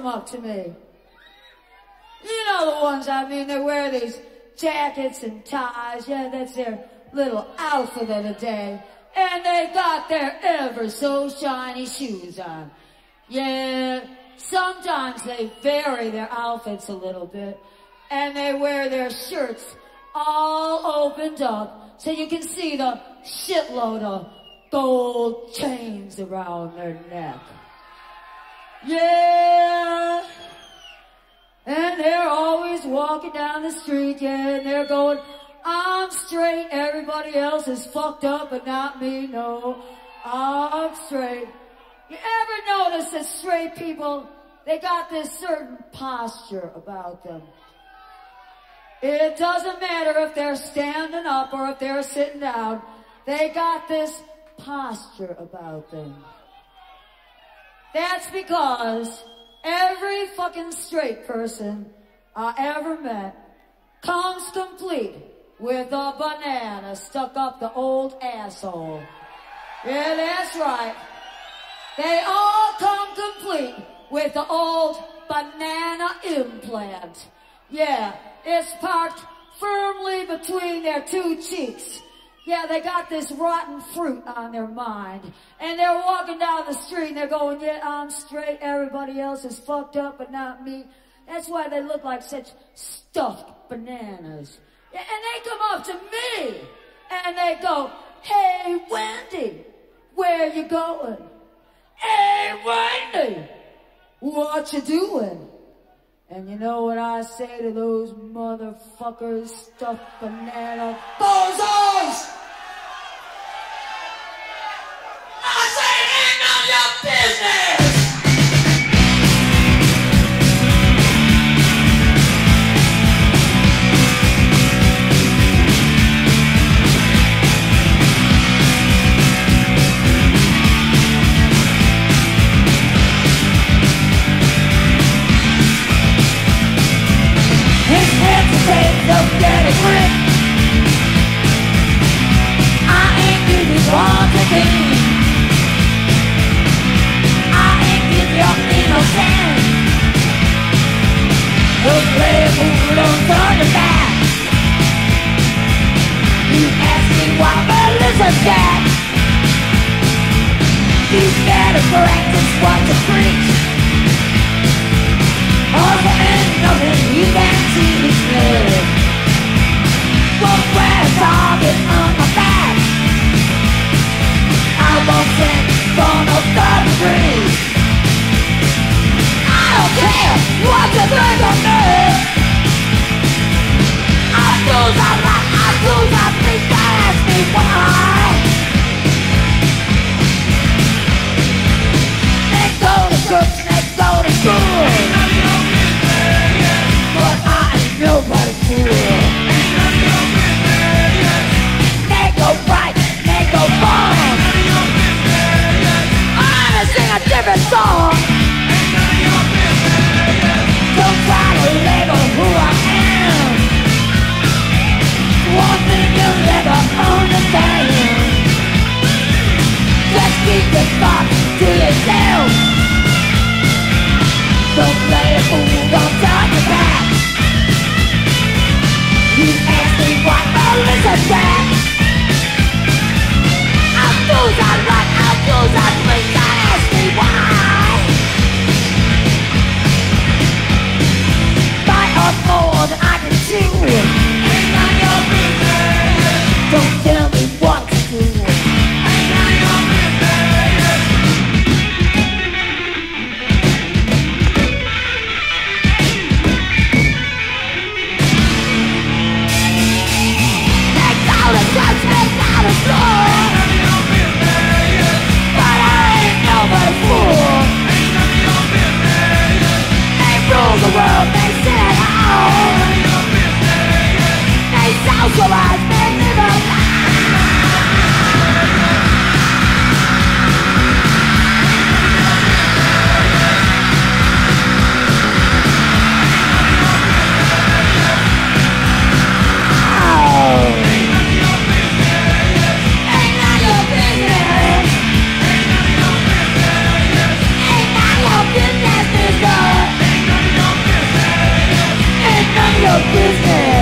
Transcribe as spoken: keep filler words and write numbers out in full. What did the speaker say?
come up to me. You know the ones I mean, they wear these jackets and ties. Yeah, that's their little outfit of the day. And they got their ever so shiny shoes on. Yeah, sometimes they vary their outfits a little bit. And they wear their shirts all opened up so you can see the shitload of gold chains around their neck. Yeah. And they're always walking down the street, yeah, and they're going, I'm straight, everybody else is fucked up, but not me, no, I'm straight. You ever notice that straight people, they got this certain posture about them? It doesn't matter if they're standing up or if they're sitting down, they got this posture about them. That's because every fucking straight person I ever met comes complete with a banana stuck up the old asshole. Yeah, that's right. They all come complete with the old banana implant. Yeah, it's parked firmly between their two cheeks. Yeah, they got this rotten fruit on their mind. And they're walking down the street and they're going, yeah, I'm straight, everybody else is fucked up, but not me. That's why they look like such stuffed bananas. Yeah, and they come up to me and they go, hey, Wendy, where you going? Hey, Wendy, what you doing? And you know what I say to those motherfuckers, stuffed banana bozos? I say, ain't none of your business! Of getting rich. I ain't give you one again. I ain't give you innocent. Don't play a fool, don't turn your back. You ask me why Melissa's back. You better practice what you preach. All there ain't nothing you can see me clear. Won't wear a target on my back. I won't stand for no third degree. I don't care what you think of me. I do I like, I do I think, I ask me why. They go to church, they go to school, but I ain't nobody's fool. Right, they go wrong. I'm gonna sing a different song. Don't try to label who I am. One thing you'll never understand. Just keep your thoughts to yourself. Don't play a fool, don't turn your back. You ask me what Melissa's back. Those I like, I those I think, I ask me why. Bite off more than I can chew. Ain't none of your business. Don't tell me what to do. Ain't none of your business. Take out the drugs, take out the floor. But I ain't nobody's fool. business.